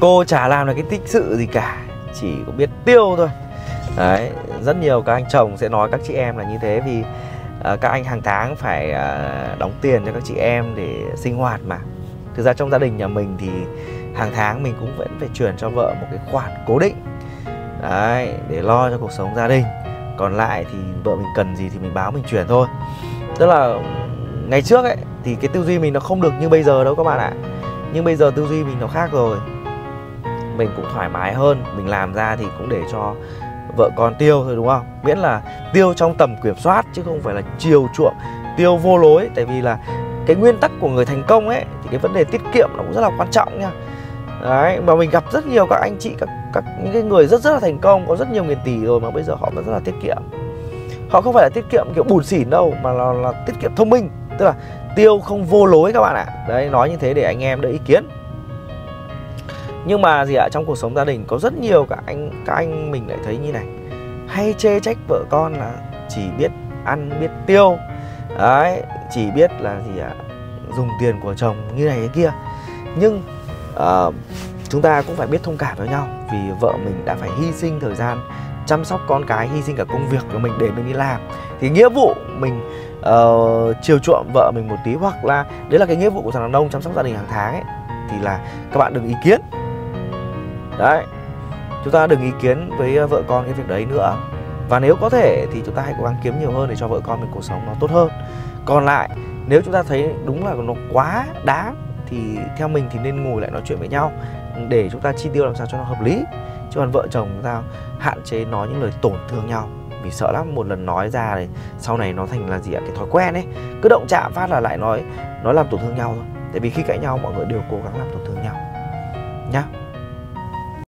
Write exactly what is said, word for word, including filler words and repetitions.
Cô chả làm được cái tích sự gì cả, chỉ có biết tiêu thôi. Đấy, rất nhiều các anh chồng sẽ nói các chị em là như thế, vì uh, các anh hàng tháng phải uh, đóng tiền cho các chị em để sinh hoạt mà. Thực ra trong gia đình nhà mình thì hàng tháng mình cũng vẫn phải chuyển cho vợ một cái khoản cố định. Đấy, để lo cho cuộc sống gia đình. Còn lại thì vợ mình cần gì thì mình báo mình chuyển thôi. Tức là ngày trước ấy thì cái tư duy mình nó không được như bây giờ đâu các bạn ạ. Nhưng bây giờ tư duy mình nó khác rồi. Mình cũng thoải mái hơn, mình làm ra thì cũng để cho vợ con tiêu thôi, đúng không? Miễn là tiêu trong tầm kiểm soát chứ không phải là chiều chuộng, tiêu vô lối. Tại vì là cái nguyên tắc của người thành công ấy thì cái vấn đề tiết kiệm nó cũng rất là quan trọng nha. Đấy, mà mình gặp rất nhiều các anh chị, các, các những cái người rất rất là thành công, có rất nhiều nghìn tỷ rồi mà bây giờ họ vẫn rất là tiết kiệm. Họ không phải là tiết kiệm kiểu bùn xỉn đâu, mà là, là tiết kiệm thông minh. Tức là tiêu không vô lối các bạn ạ. Đấy, nói như thế để anh em đỡ ý kiến. Nhưng mà gì ạ, trong cuộc sống gia đình có rất nhiều các anh các anh mình lại thấy như này, hay chê trách vợ con là chỉ biết ăn biết tiêu. Đấy, chỉ biết là gì ạ, dùng tiền của chồng như này cái kia. Nhưng uh, chúng ta cũng phải biết thông cảm với nhau, vì vợ mình đã phải hy sinh thời gian chăm sóc con cái, hy sinh cả công việc của mình để mình đi làm. Thì nghĩa vụ mình uh, chiều chuộng vợ mình một tí, hoặc là đấy là cái nghĩa vụ của thằng đàn ông chăm sóc gia đình hàng tháng ấy, thì là các bạn đừng ý kiến. Đấy, chúng ta đừng ý kiến với vợ con cái việc đấy nữa. Và nếu có thể thì chúng ta hãy cố gắng kiếm nhiều hơn để cho vợ con mình cuộc sống nó tốt hơn. Còn lại, nếu chúng ta thấy đúng là nó quá đáng thì theo mình thì nên ngồi lại nói chuyện với nhau để chúng ta chi tiêu làm sao cho nó hợp lý. Chứ còn vợ chồng chúng ta hạn chế nói những lời tổn thương nhau, vì sợ lắm một lần nói ra này sau này nó thành là gì ạ, cái thói quen ấy, cứ động chạm phát là lại nói, nó làm tổn thương nhau thôi. Tại vì khi cãi nhau mọi người đều cố gắng làm tổn thương nhau nhá.